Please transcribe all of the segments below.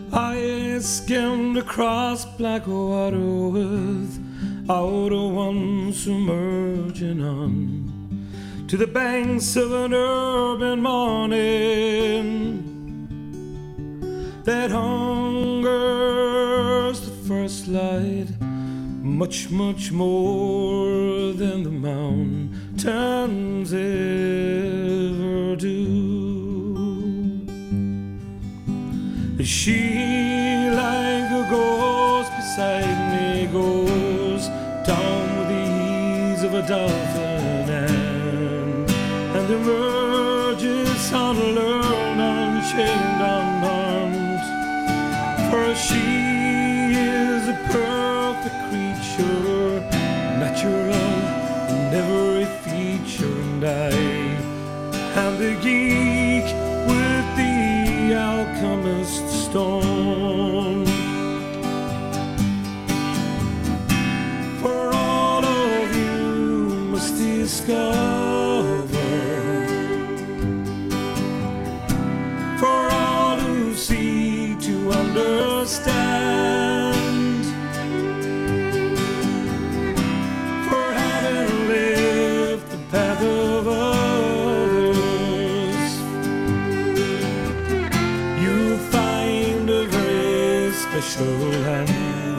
I skimmed across black water without a one submerging on to the banks of an urban morning that hungers the first light much, much more than the mountains ever do. She, like a ghost beside me, goes down with the ease of a dolphin and emerges unlearned, unchained, unharmed. For she is a perfect creature, natural in every feature, and I am the geek with the alchemist's stone. For all of you must discover, for all who seek to understand, for having lived the path of others, you find a very special hand.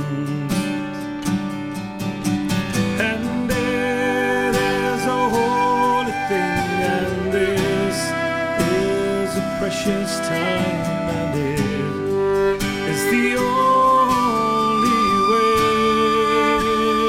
And it is a holy thing, and this is a precious time, and it is the only way.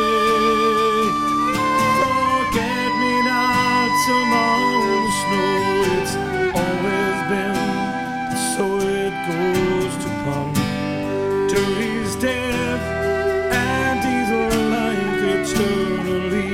Forget-me-nots among the snow, it's always been, so it goes to ponder his death and his life eternally.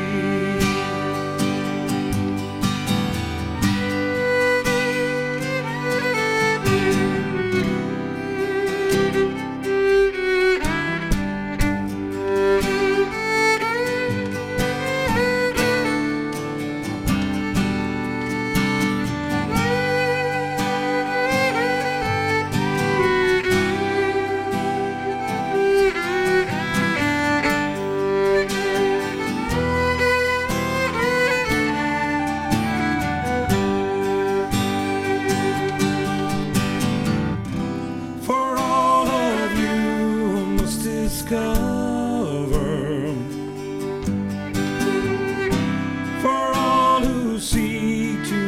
For all who seek to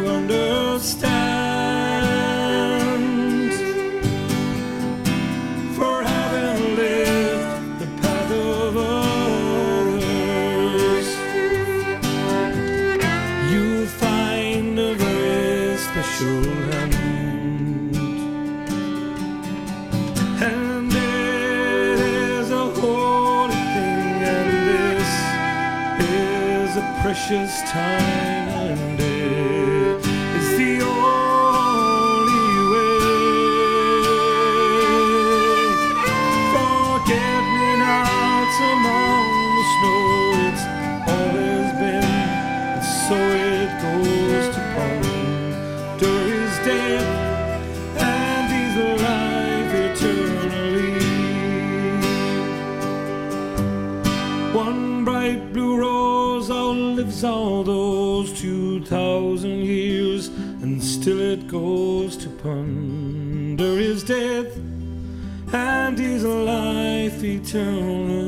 understand, for having lived the path of others, you'll find a very special hand. And precious time, and it is the only way. Forget-me-nots among the snow, it's always been, and so it goes to ponder his death and his life eternally. One bright blue rose outlives all those 2,000 years, and still it goes to ponder his death and his life eternally.